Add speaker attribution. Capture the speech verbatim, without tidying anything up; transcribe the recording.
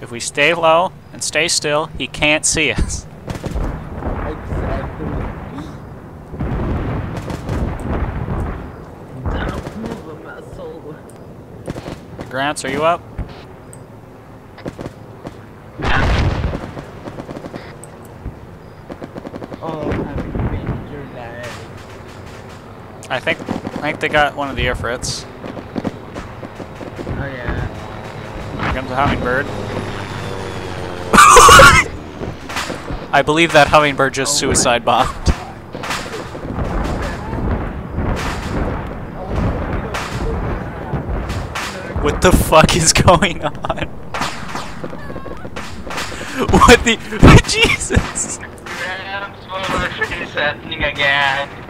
Speaker 1: If we stay low and stay still, he can't see us.
Speaker 2: Exactly. Don't move a muscle.
Speaker 1: Grants, are you up?
Speaker 2: Oh, happy Ranger life.
Speaker 1: I think I think they got one of the Ifrits.
Speaker 2: Oh yeah.
Speaker 1: Here comes a hummingbird. I believe that hummingbird just
Speaker 2: Oh,
Speaker 1: suicide bombed. What the fuck is going on? What the Jesus?
Speaker 3: Grams, what is happening again?